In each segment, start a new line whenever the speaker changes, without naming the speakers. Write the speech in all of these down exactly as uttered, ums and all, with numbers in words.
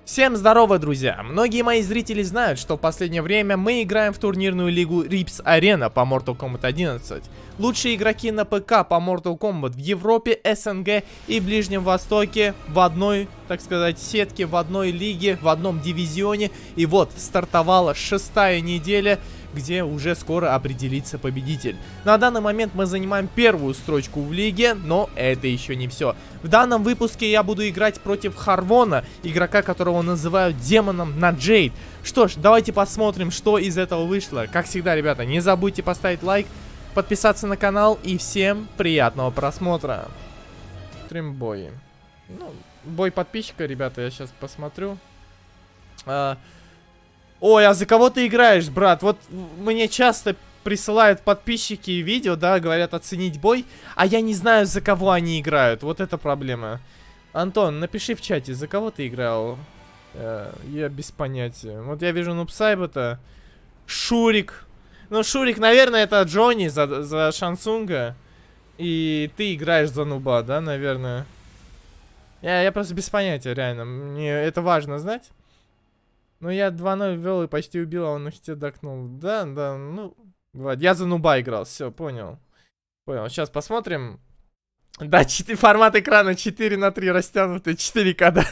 Всем здорово, друзья! Многие мои зрители знают, что в последнее время мы играем в турнирную лигу Rips Arena по Mortal Kombat одиннадцать. Лучшие игроки на ПК по Mortal Kombat в Европе, СНГ и Ближнем Востоке в одной, так сказать, сетке, в одной лиге, в одном дивизионе. И вот, стартовала шестая неделя, где уже скоро определится победитель. На данный момент мы занимаем первую строчку в лиге, но это еще не все. В данном выпуске я буду играть против Харвона, игрока, которого называют демоном на Джейд. Что ж, давайте посмотрим, что из этого вышло. Как всегда, ребята, не забудьте поставить лайк, подписаться на канал и всем приятного просмотра. Стримбой. Ну, бой подписчика, ребята, я сейчас посмотрю. А... Ой, а за кого ты играешь, брат? Вот мне часто присылают подписчики видео, да, говорят оценить бой, а я не знаю, за кого они играют. Вот это проблема. Антон, напиши в чате, за кого ты играл? Э, я без понятия. Вот я вижу Нубсайбота, Шурик. Ну, Шурик, наверное, это Джонни за, за Шансунга. И ты играешь за Нуба, да, наверное? Я, я просто без понятия, реально. Мне это важно знать. Ну, я два ноль ввел и почти убил, а он на хите докнул. Да, да, ну... Вот, я за Нуба играл, все, понял. Понял, сейчас посмотрим. Да, четыре, формат экрана четыре на три растянутый, четыре ка, да.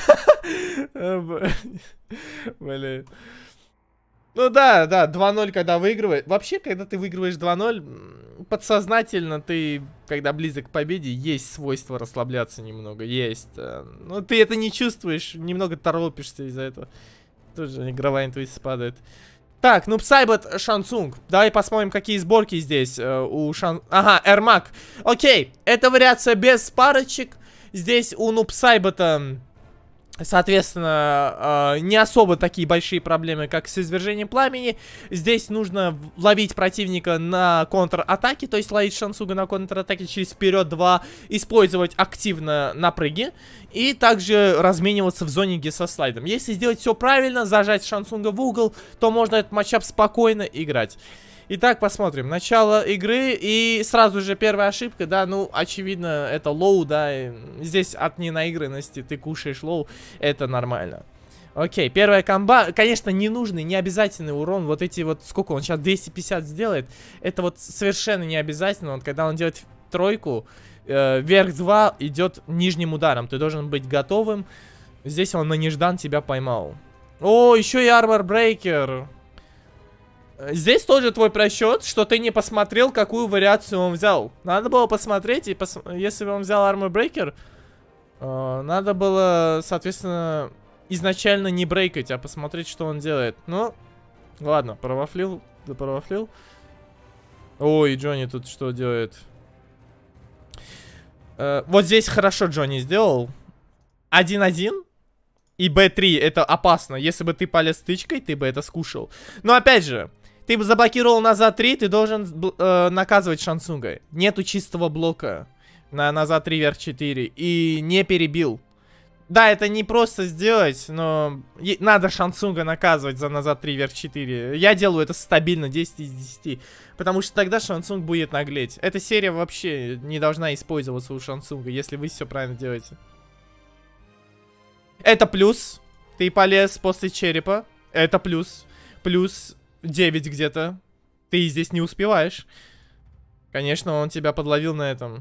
Блин. Ну да, да, два ноль, когда выигрывает. Вообще, когда ты выигрываешь два ноль, подсознательно ты, когда близок к победе, есть свойство расслабляться немного, есть. Но ты это не чувствуешь, немного торопишься из-за этого. Тоже игровая интуиция падает. Так, Нубсайбот, Шансунг. Давай посмотрим, какие сборки здесь э, у Шан... Ага, Эрмак. Окей, это вариация без парочек. Здесь у Нубсайбота, соответственно, э, не особо такие большие проблемы, как с извержением пламени. Здесь нужно ловить противника на контратаке, то есть ловить Шансунга на контратаке через вперед два, использовать активно напрыги и также размениваться в зоне, где со слайдом. Если сделать все правильно, зажать Шансунга в угол, то можно этот матчап спокойно играть. Итак, посмотрим. Начало игры и сразу же первая ошибка, да, ну, очевидно, это лоу, да, и здесь от ненаигранности ты кушаешь лоу, это нормально. Окей, первая комба, конечно, ненужный, необязательный урон, вот эти вот, сколько он сейчас, двести пятьдесят сделает, это вот совершенно не обязательно, вот, когда он делает тройку, э, вверх два идет нижним ударом, ты должен быть готовым, здесь он на неждан тебя поймал. О, еще и Armor Breaker. Здесь тоже твой просчет, что ты не посмотрел, какую вариацию он взял. Надо было посмотреть, и пос... если бы он взял Armor Breaker, э, надо было, соответственно, изначально не брейкать, а посмотреть, что он делает. Ну, ладно, провафлил, да провафлил. Ой, Джонни тут что делает? Э, вот здесь хорошо Джонни сделал. один один. И бэ три, это опасно. Если бы ты полез тычкой, ты бы это скушал. Но опять же, ты бы заблокировал назад три, ты должен э, наказывать Шансунга. Нету чистого блока на назад три, вверх четыре. И не перебил. Да, это не просто сделать, но надо Шансунга наказывать за назад три, вверх четыре. Я делаю это стабильно, десять из десяти. Потому что тогда Шансунг будет наглеть. Эта серия вообще не должна использоваться у Шансунга, если вы все правильно делаете. Это плюс. Ты полез после черепа. Это плюс. Плюс девять где-то. Ты здесь не успеваешь. Конечно, он тебя подловил на этом.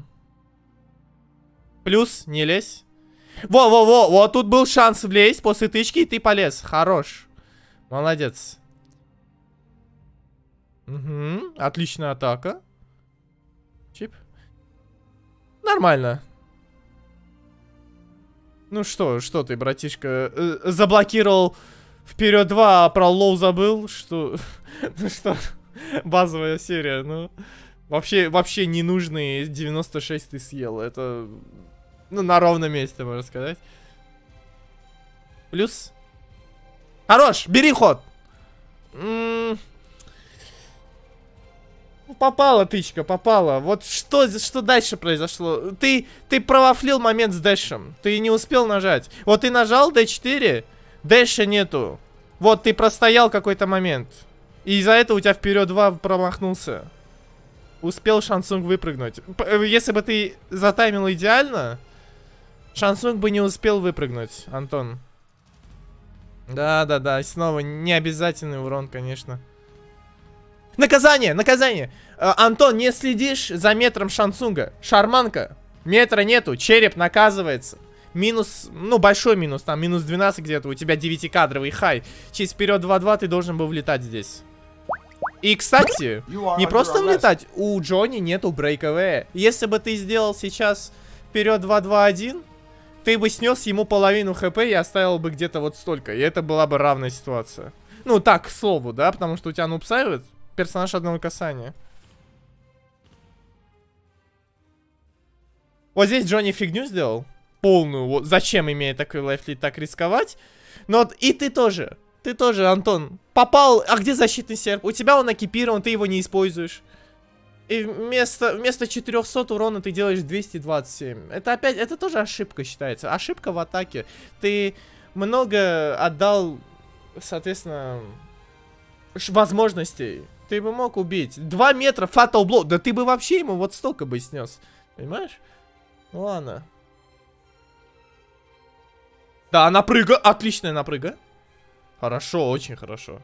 Плюс, не лезь. Во-во-во, вот тут был шанс влезть после тычки, и ты полез. Хорош. Молодец. Угу. Отличная атака. Чип. Нормально. Ну что, что ты, братишка, э, заблокировал вперед два, а про лоу забыл? Что? Ну что, базовая серия, ну. Вообще, вообще ненужные девяносто шесть ты съел. Это, ну, на ровном месте, можно сказать. Плюс. Хорош, бери ход. М-м- Попала тычка, попала. Вот что, что дальше произошло? Ты, ты провафлил момент с дэшем. Ты не успел нажать. Вот ты нажал дэ четыре, дэша нету. Вот ты простоял какой-то момент. И из-за этого у тебя вперед два промахнулся. Успел Шансунг выпрыгнуть. Если бы ты затаймил идеально, Шансунг бы не успел выпрыгнуть, Антон. Да-да-да, снова необязательный урон, конечно. Наказание, наказание! Э, Антон, не следишь за метром Шансунга. Шарманка. Метра нету, череп наказывается. Минус, ну большой минус, там минус двенадцать где-то, у тебя девятикадровый хай. Через вперед два-два ты должен был влетать здесь. И, кстати, не просто влетать, у Джонни нету брейковая. Если бы ты сделал сейчас вперед два-два-один, ты бы снес ему половину хп и оставил бы где-то вот столько. И это была бы равная ситуация. Ну так, к слову, да, потому что у тебя нупсайвит персонаж одного касания. Вот здесь Джонни фигню сделал. Полную. Вот зачем, имея такой лайфлит, так рисковать? Но вот и ты тоже. Ты тоже, Антон. Попал. А где защитный серп? У тебя он экипирован, ты его не используешь. И вместо, вместо четырёхсот урона ты делаешь двести двадцать семь. Это опять, это тоже ошибка считается. Ошибка в атаке. Ты много отдал, соответственно, возможностей. Ты бы мог убить. Два метра, фатал блок. Да ты бы вообще ему вот столько бы снес. Понимаешь? Ну ладно. Да, напрыга. Отличная напрыга. Хорошо, очень хорошо.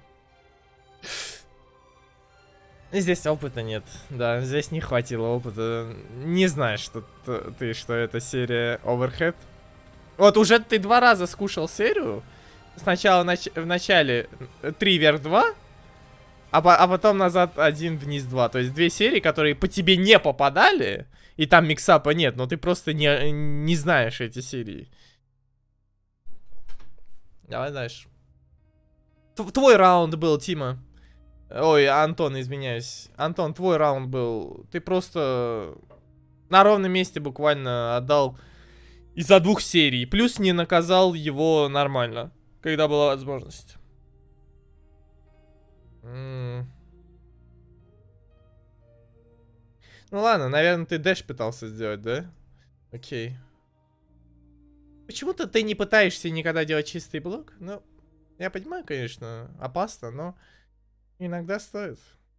Здесь опыта нет. Да, здесь не хватило опыта. Не знаешь, что ты, что это серия Overhead. Вот уже ты два раза скушал серию. Сначала нач в начале три вверх два, а, по а потом назад один вниз два. То есть две серии, которые по тебе не попадали. И там миксапа нет, но ты просто не, не знаешь эти серии. Давай дальше. Т твой раунд был, Тима. Ой, Антон, извиняюсь. Антон, твой раунд был. Ты просто на ровном месте буквально отдал из-за двух серий. Плюс не наказал его нормально, когда была возможность. М-м. Ну ладно, наверное, ты дэш пытался сделать, да? Окей. Почему-то ты не пытаешься никогда делать чистый блок? Ну, я понимаю, конечно, опасно, но иногда стоит.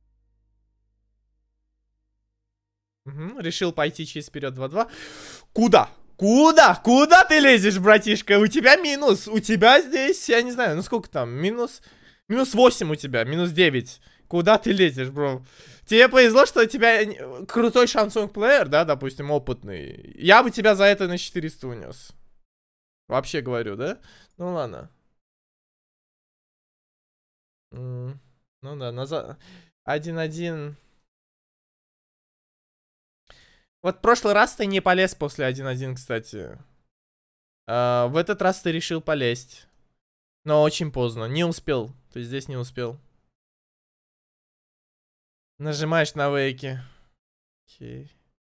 Угу, решил пойти через вперед два-два. Куда? Куда? Куда ты лезешь, братишка? У тебя минус. У тебя здесь, я не знаю, ну сколько там? Минус, минус восемь у тебя, минус девять. Куда ты лезешь, бро? Тебе повезло, что у тебя крутой шансонг-плеер, да, допустим, опытный. Я бы тебя за это на четыреста унес. Вообще говорю, да? Ну ладно. Mm, ну да, назад. один-один. Вот в прошлый раз ты не полез после один-один, кстати. А, в этот раз ты решил полезть. Но очень поздно. Не успел. Ты здесь не успел. Нажимаешь на вейки. Окей.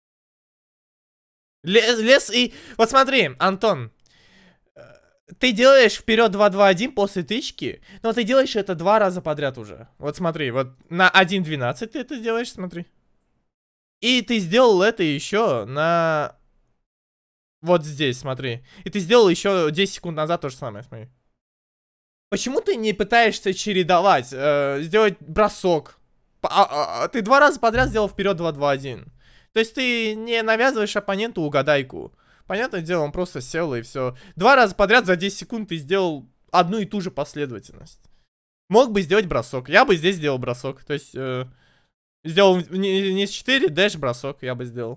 Лес, лес и... Вот смотри, Антон. Ты делаешь вперед два-два-один после тычки, но ты делаешь это два раза подряд уже. Вот смотри, вот на один двенадцать ты это делаешь, смотри. И ты сделал это еще на... Вот здесь, смотри. И ты сделал еще десять секунд назад то же самое, смотри. Почему ты не пытаешься чередовать, э, сделать бросок? А, а, а, ты два раза подряд сделал вперед два-два-один. То есть ты не навязываешь оппоненту угадайку. Понятное дело, он просто сел и все. Два раза подряд за десять секунд ты сделал одну и ту же последовательность. Мог бы сделать бросок. Я бы здесь сделал бросок. То есть, э, сделал не, не с четыре, дэш бросок я бы сделал.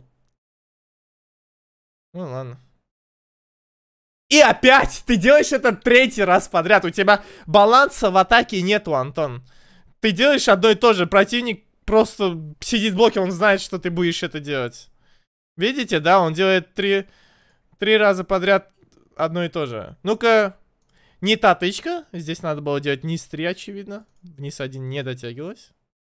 Ну ладно. И опять ты делаешь это третий раз подряд. У тебя баланса в атаке нету, Антон. Ты делаешь одно и то же. Противник просто сидит в блоке, он знает, что ты будешь это делать. Видите, да? Он делает три... Три раза подряд одно и то же. Ну-ка, не та тычка. Здесь надо было делать низ три, очевидно. Вниз один не дотягивалось.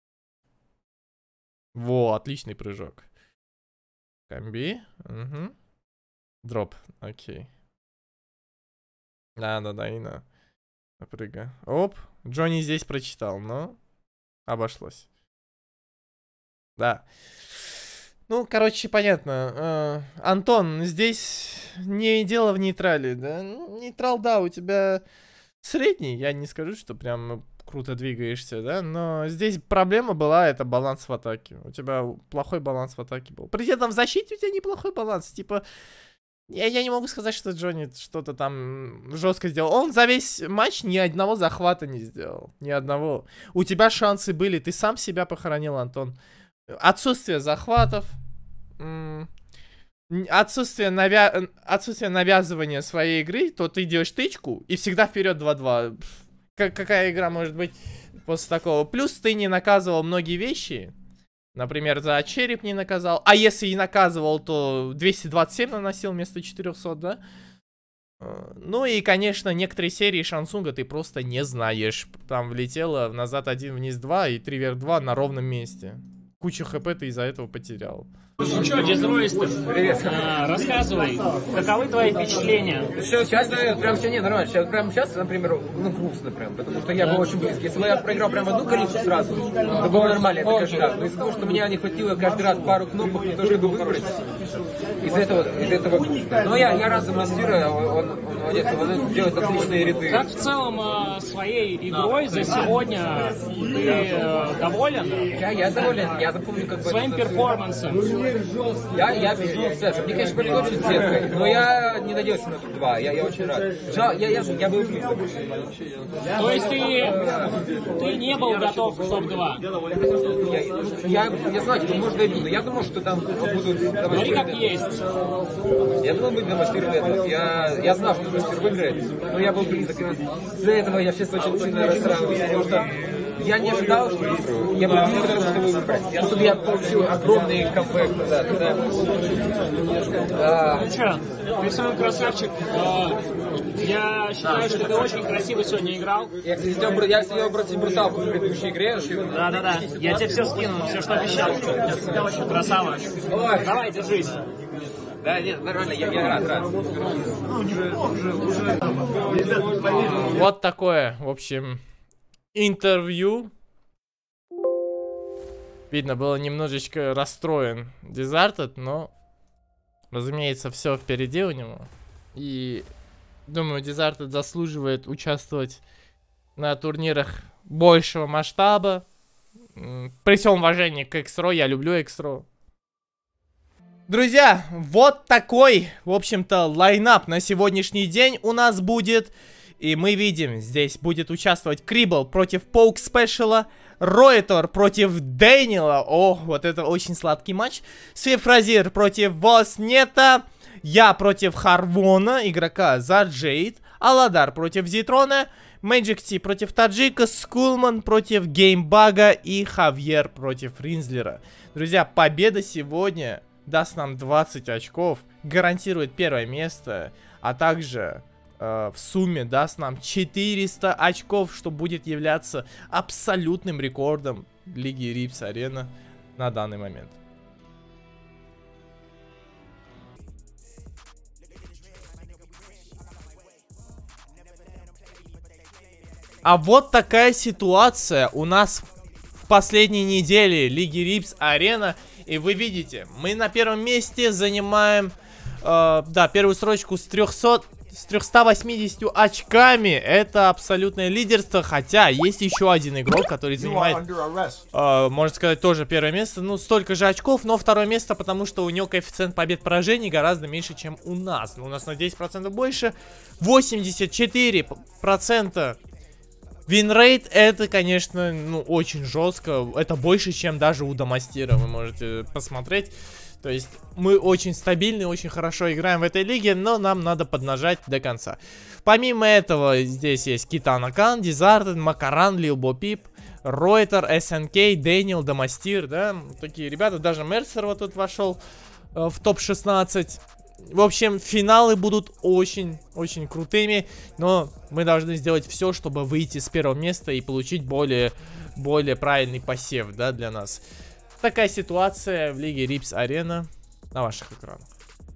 Во, отличный прыжок. Комби. Угу. Дроп. Окей. Да-да-да, и на. Прыгай. Оп. Джонни здесь прочитал, но обошлось. Да. Ну, короче, понятно. Uh, Антон, здесь не дело в нейтрале, да? Нейтрал, да, у тебя средний. Я не скажу, что прям круто двигаешься, да? Но здесь проблема была, это баланс в атаке. У тебя плохой баланс в атаке был. При этом в защите у тебя неплохой баланс. Типа, Я, я не могу сказать, что Джонни что-то там жестко сделал. Он за весь матч ни одного захвата не сделал. Ни одного. У тебя шансы были. Ты сам себя похоронил, Антон. Отсутствие захватов. Отсутствие, навя... Отсутствие навязывания своей игры. То ты делаешь тычку и всегда вперед два-два. Какая игра может быть после такого? Плюс ты не наказывал многие вещи. Например, за череп не наказал. А если и наказывал, то двести двадцать семь наносил вместо четырёхсот, да? Ну и, конечно, некоторые серии Шансунга ты просто не знаешь. Там влетело назад один, вниз два и три вверх два на ровном месте. Кучу хп ты из-за этого потерял.
Ну что, Дизройстер, привет. А, рассказывай, каковы твои впечатления?
Сейчас, сейчас прям все не нормально. Сейчас, прям сейчас, например, ну грустно прям, потому что я был очень близко. Если бы я проиграл прям одну количку сразу, то было нормально, это каждый раз. Но из-за того, что мне не хватило каждый раз пару кнопок, то чтобы выбрать, из-за этого, из этого грустно. Но я, я рад за мастера, он, он молодец, он делает отличные ряды.
Как в целом своей игрой за сегодня ты э, доволен?
Я, я доволен, я запомню как бы...
Своим перформансом.
Я, я, Саша, мне, конечно, были очень сеткой, но я не надеялся на топ два, я, я очень рад. Жал, я, я, я был близок.
То есть ты, ты не был готов к топ два?
Я, я, я знаю, что может и буду, я думал, что там будут...
Смотри, как есть.
Я думал, будет мастер этот. Я, я знал, что мастер выиграет, но я был близок. Из-за этого я сейчас очень сильно расстраиваюсь, потому что я не ожидал, что выиграю. Я был близок, что выиграть. Чтобы я получил огромный камбэк. Да, да.
А... Ну что, ты самый красавчик. Я считаю, что ты очень красиво сегодня играл.
Я, кстати, сделал, я сделал против бруталку в предыдущей игре.
Да-да-да, я тебе все скинул, все, что обещал. Ты очень красава. Ой. Давай, держись.
Да, нет, нормально, я, я рад, рад.
Вот такое, в общем, интервью. Видно, было немножечко расстроен Дизартед, но, разумеется, все впереди у него. И, думаю, Дизартед заслуживает участвовать на турнирах большего масштаба. При всем уважении к Экс-Ро, я люблю Экс-Ро. Друзья, вот такой, в общем-то, лайнап на сегодняшний день у нас будет. И мы видим, здесь будет участвовать Крибл против Поук Спешала, Ройтор против Дэниела. О, вот это очень сладкий матч. Свифразир против Воснета. Я против Харвона, игрока за Джейд. Аладар против Зитрона. Мэджик Ти против Таджика. Скулман против Геймбага. И Хавьер против Ринзлера. Друзья, победа сегодня даст нам двадцать очков. Гарантирует первое место. А также... в сумме даст нам четыреста очков, что будет являться абсолютным рекордом Лиги Рипс Арена на данный момент. А вот такая ситуация у нас в последней неделе Лиги Рипс Арена. И вы видите, мы на первом месте занимаем, э, да, первую строчку с трёхсот... С тремястами восьмидесятью очками. Это абсолютное лидерство. Хотя есть еще один игрок, который занимает, э, можно сказать, тоже первое место. Ну, столько же очков, но второе место, потому что у него коэффициент побед-поражений гораздо меньше, чем у нас. У нас на десять процентов больше. восемьдесят четыре процента винрейт. Это, конечно, ну, очень жестко. Это больше, чем даже у Домастира. Вы можете посмотреть. То есть мы очень стабильны, очень хорошо играем в этой лиге, но нам надо поднажать до конца. Помимо этого, здесь есть Китана Кан, Дизартед, Макаран, Лил Бо Пип, Ройтер, эс эн кей, Дэниел, Домастир, да, такие ребята. Даже Мерсер вот тут вошел э, в топ шестнадцать. В общем, финалы будут очень-очень крутыми, но мы должны сделать все, чтобы выйти с первого места и получить более, более правильный посев, да, для нас. Такая ситуация в Лиге Рипс Арена на ваших экранах.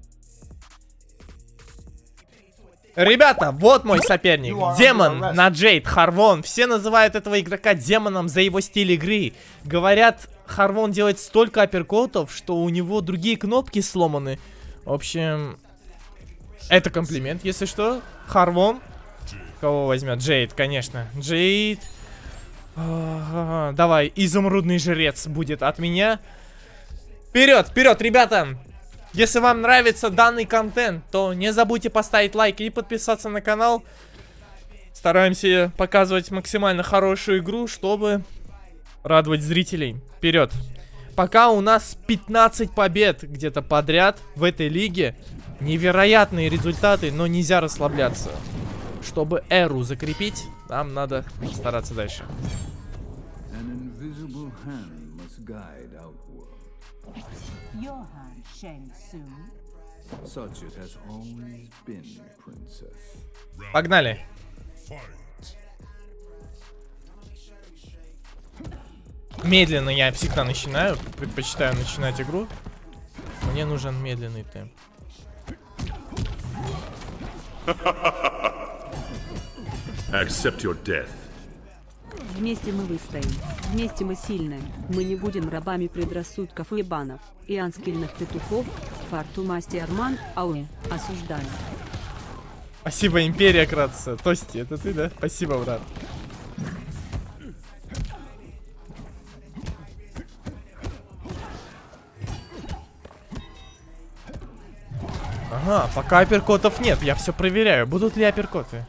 Ребята, вот мой соперник. Демон на Джейд, Харвон. Все называют этого игрока демоном за его стиль игры. Говорят, Харвон делает столько апперкотов, что у него другие кнопки сломаны. В общем, это комплимент, если что. Харвон. Кого возьмет? Джейд, конечно. Джейд. Ага, давай, изумрудный жрец будет от меня. Вперед, вперед, ребята! Если вам нравится данный контент, то не забудьте поставить лайк и подписаться на канал. Стараемся показывать максимально хорошую игру, чтобы радовать зрителей. Вперед! Пока у нас пятнадцать побед где-то подряд в этой лиге. Невероятные результаты, но нельзя расслабляться. Чтобы эру закрепить, нам надо стараться дальше. Погнали. Медленно я всегда начинаю. Предпочитаю начинать игру. Мне нужен медленный темп.
Accept your death.
Вместе мы выстоим. Вместе мы сильные. Мы не будем рабами предрассудков и банов. И анскильных петухов. Фарту масти Арман, ауэ. Осуждаю.
Спасибо, Империя, кратца. Тости, это ты, да? Спасибо, брат. Ага, пока апперкотов нет, я все проверяю. Будут ли апперкоты?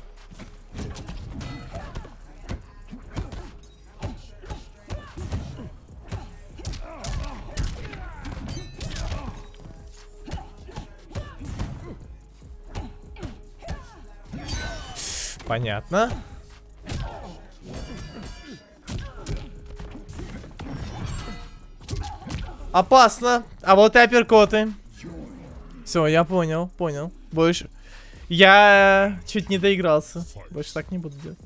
Понятно. Опасно. А вот и апперкоты. Все, я понял, понял. Больше. Я чуть не доигрался. Больше так не буду делать.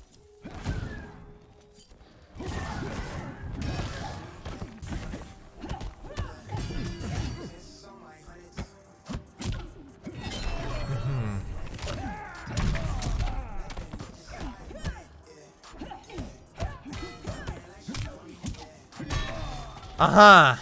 Ага.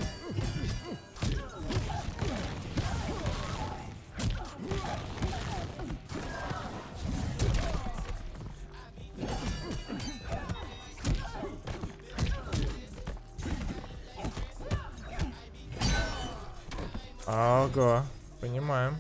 Ага, понимаем.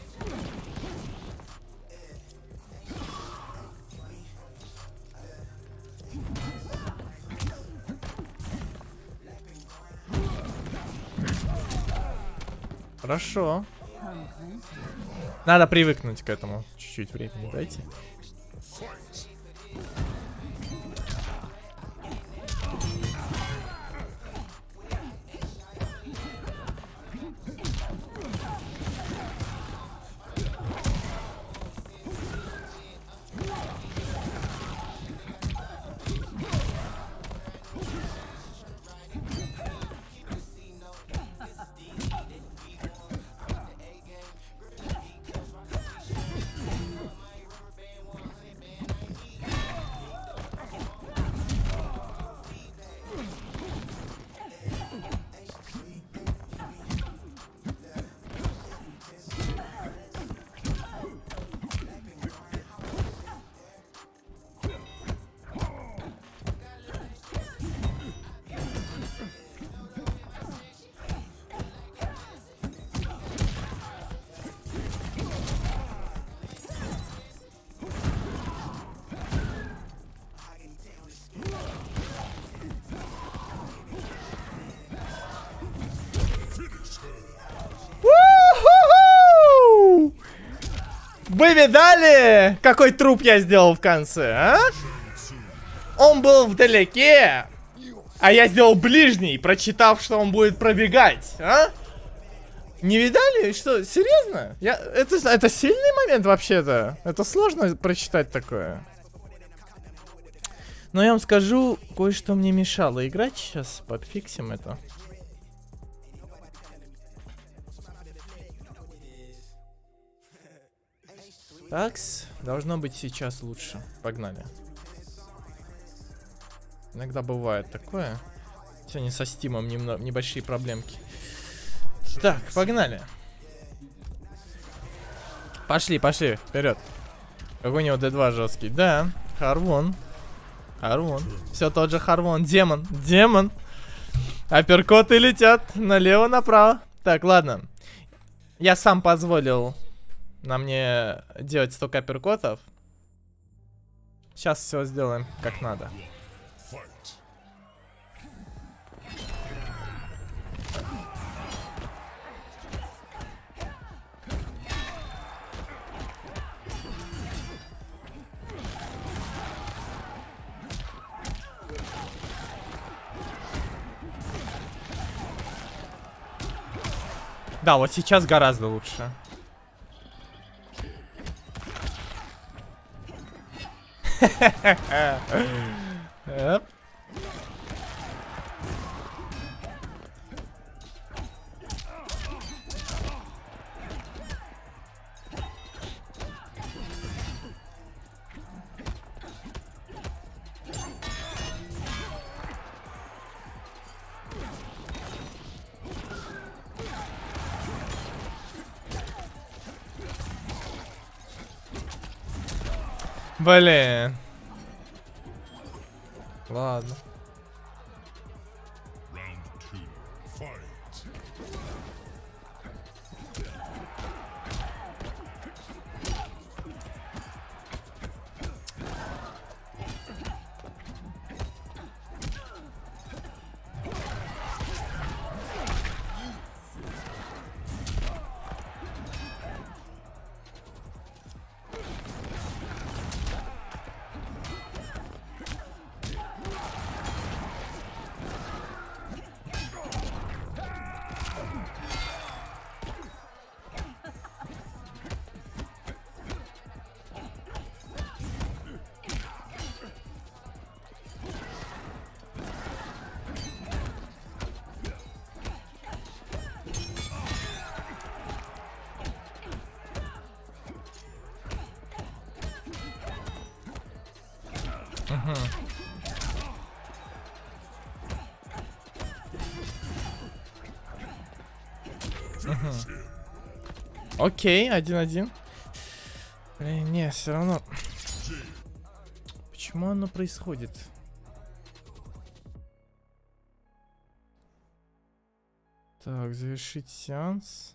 Хорошо. Надо привыкнуть к этому. Чуть-чуть времени дайте. Вы видали, какой труп я сделал в конце, а? Он был вдалеке, а я сделал ближний, прочитав, что он будет пробегать, а? Не видали? Что, серьезно? Я, это, это сильный момент вообще-то. Это сложно прочитать такое. Но я вам скажу, кое-что мне мешало играть. Сейчас подфиксим это. Такс, должно быть сейчас лучше. Погнали. Иногда бывает такое. Сегодня со стимом немного, небольшие проблемки. Так, погнали. Пошли, пошли, вперед. Какой у него дэ два жесткий. Да, Харвон. Харвон. Все тот же Харвон. Демон. Демон. Апперкоты летят налево-направо. Так, ладно. Я сам позволил на мне делать столько апперкотов. Сейчас все сделаем как надо. Да, вот сейчас гораздо лучше. Блин. Ладно. Окей, один-один. Блин, не, все равно. Почему оно происходит? Так, завершить сеанс.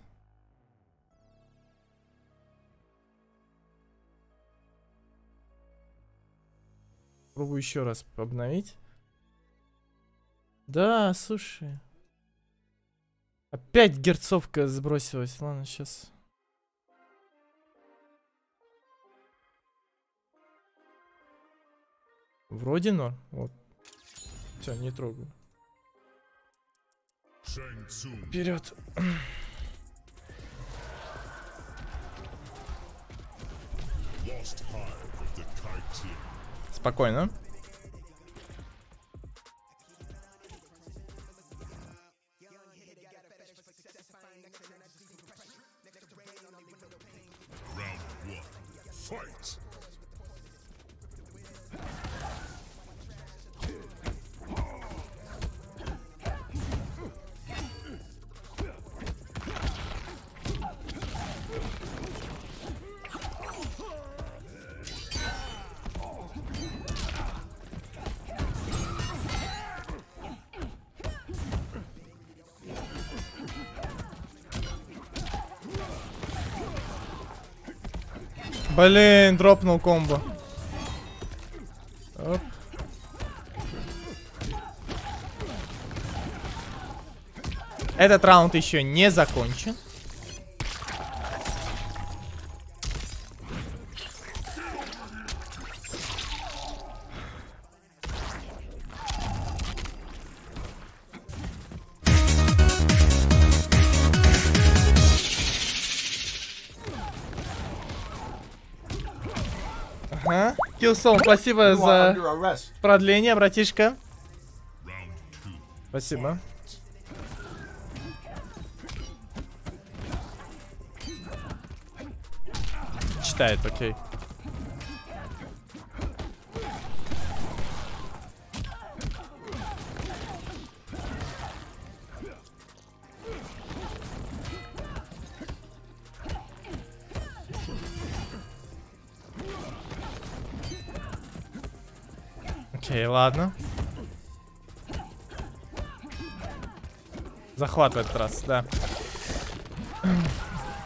Пробую еще раз обновить. Да, слушай. Опять герцовка сбросилась. Ладно, сейчас. Вроде норм. Вот. Все, не трогаю. Вперед. Спокойно. Блин, дропнул комбо. Оп. Этот раунд еще не закончен. Ага. Killzone, спасибо за продление, братишка. Спасибо. Читает, окей. Окей, ладно. Захват в этот раз, да.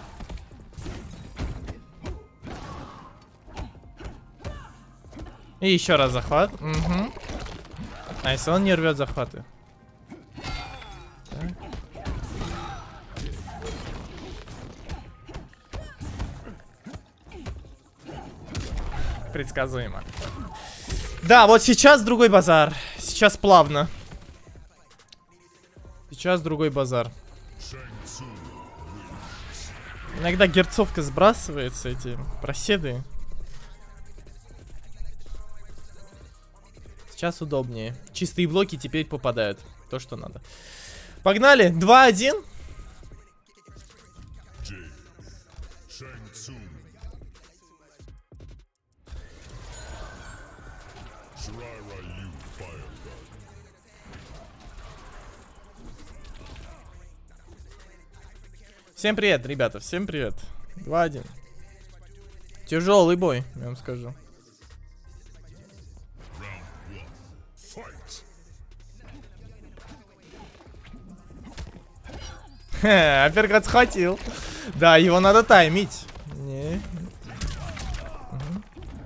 И еще раз захват. Угу. А если он не рвет захваты? Так. Предсказуемо. Да, вот сейчас другой базар. Сейчас плавно. Сейчас другой базар. Иногда герцовка сбрасывается, эти проседы. Сейчас удобнее. Чистые блоки теперь попадают. То, что надо. Погнали. два один. Всем привет, ребята. Всем привет. два один. Тяжелый бой, я вам скажу. Апперкат схватил. Да, его надо таймить. Не. Угу.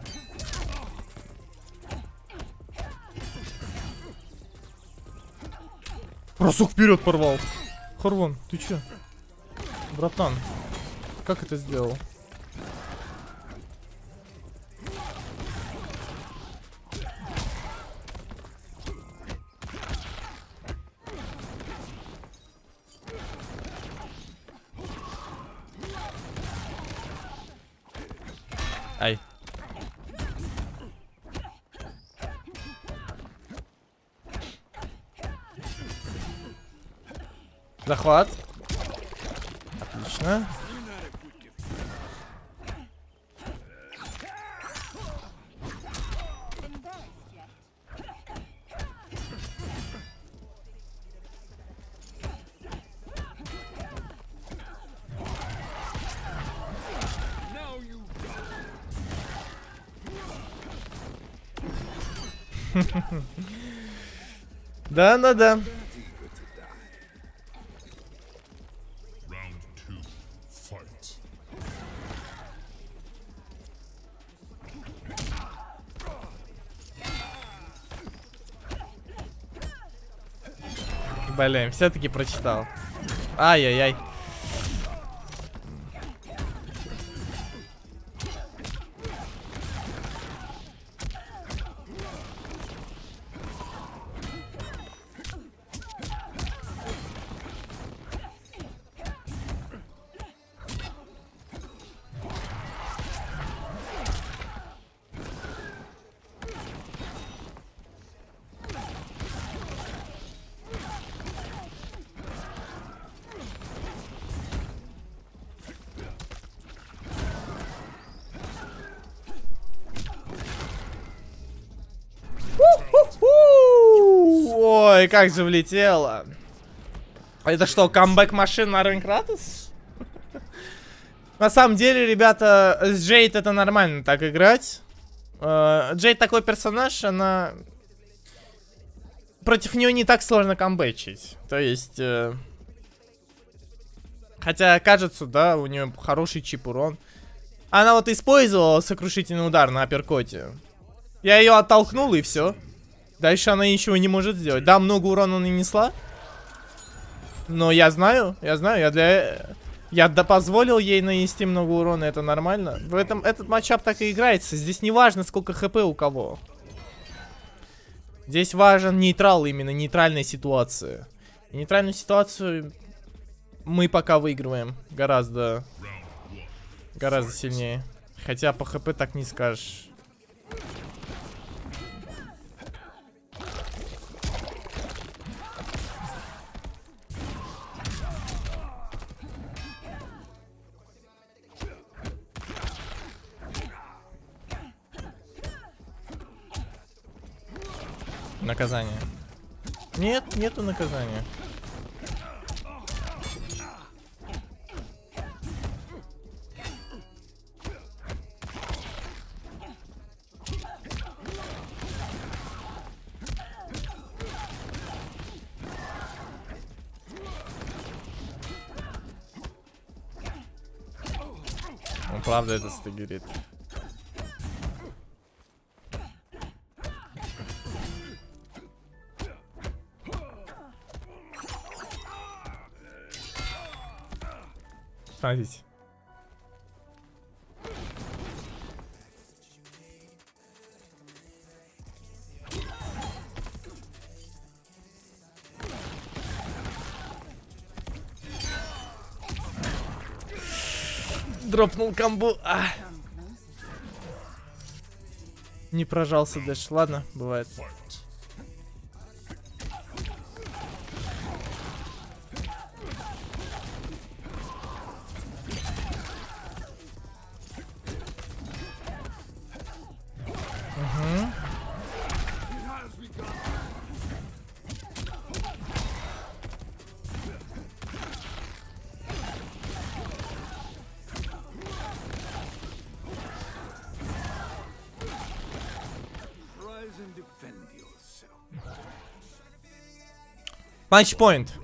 Бросок вперед порвал. Хорвон, ты чё? Братан, как это сделал? Ай. Захват. Отлично. Да, да, да. Блин, все-таки прочитал. Ай-яй-яй. Ой, как же влетело. Это что, камбэк машин на Рейн Кратос? На самом деле, ребята, с Джейд это нормально так играть. Джейд такой персонаж, она... Против нее не так сложно камбэчить. То есть... Хотя, кажется, да, у нее хороший чип урон. Она вот использовала сокрушительный удар на апперкоте. Я ее оттолкнул и все. Дальше она ничего не может сделать. Да, много урона нанесла. Но я знаю, я знаю, я для... Я да позволил ей нанести много урона, это нормально. В этом этот матчап так и играется. Здесь не важно, сколько хп у кого. Здесь важен нейтрал, именно нейтральная ситуация. И нейтральную ситуацию мы пока выигрываем гораздо, гораздо сильнее. Хотя по хп так не скажешь. Наказание. Нет, нету наказания. Он правда это стагерит. Смотрите. Дропнул комбу. А. Не прожался дэш. Ладно, бывает. Матчпоинт.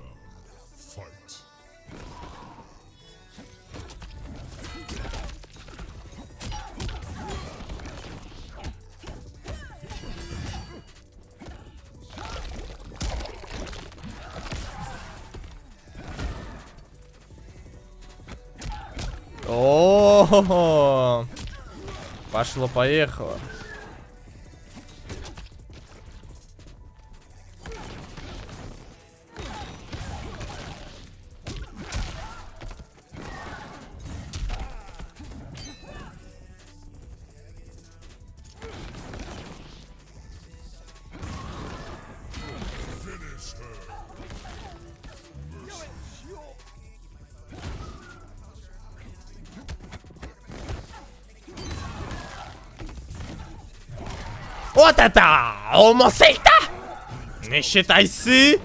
О-о-о! Пошло-поехало. Вот это! Омосельта! Не считайся!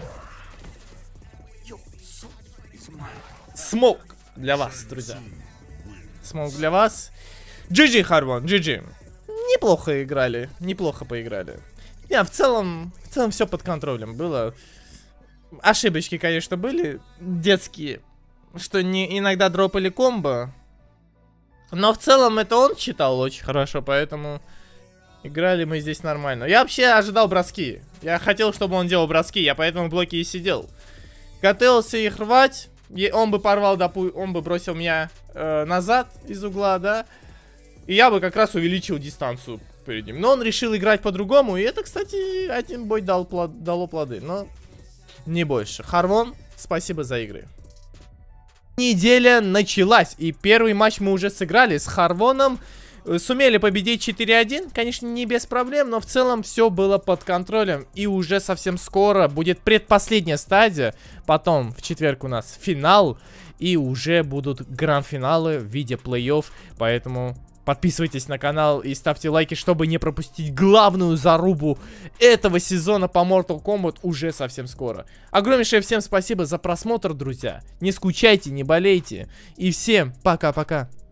Смоук для вас, друзья. Смоук для вас. джи джи, Харвон, джи джи. Неплохо играли, неплохо поиграли. Не, в целом, в целом все под контролем было. Ошибочки, конечно, были детские, что не иногда дропали комбо. Но в целом это он читал очень хорошо, поэтому... Играли мы здесь нормально. Я вообще ожидал броски. Я хотел, чтобы он делал броски. Я поэтому в блоке и сидел. Готовился их рвать. Он бы порвал, допу... он бы бросил меня э, назад из угла, да. И я бы как раз увеличил дистанцию перед ним. Но он решил играть по-другому. И это, кстати, один бой дал плод... дало плоды. Но не больше. Харвон, спасибо за игры. Неделя началась. И первый матч мы уже сыграли с Харвоном. Сумели победить четыре один, конечно, не без проблем, но в целом все было под контролем. И уже совсем скоро будет предпоследняя стадия. Потом в четверг у нас финал. И уже будут гранд-финалы в виде плей-офф. Поэтому подписывайтесь на канал и ставьте лайки, чтобы не пропустить главную зарубу этого сезона по Mortal Kombat уже совсем скоро. Огромнейшее всем спасибо за просмотр, друзья. Не скучайте, не болейте. И всем пока-пока.